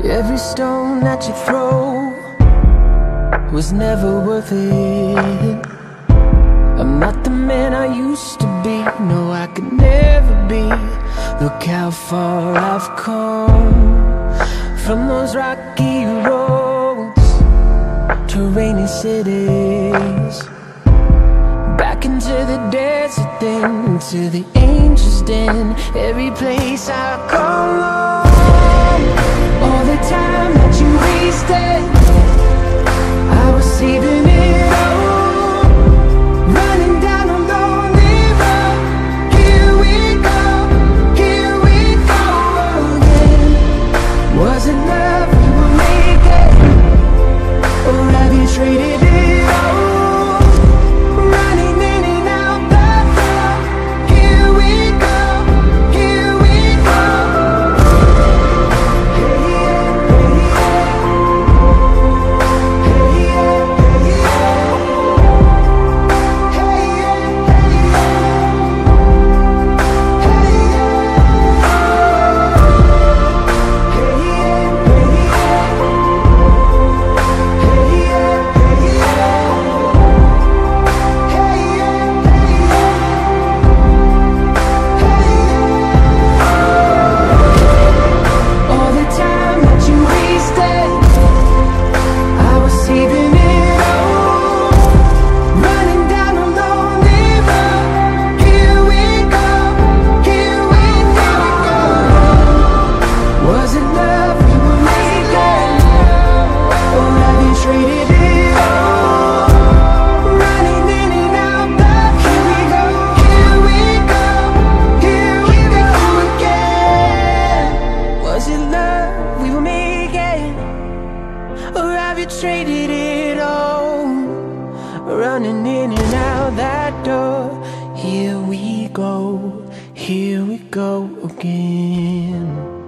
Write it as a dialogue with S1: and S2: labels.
S1: Every stone that you throw was never worth it. I'm not the man I used to be, no, I could never be. Look how far I've come, from those rocky roads to rainy cities, back into the desert, then to the angel's den. Every place I call home, all the time that you wasted, I was saving it all, running down a lonely road. Here we go again. Was it love we were making, or have you traded it all? Running in and out the door. Here we go traded it all, running in and out that door. Here we go again.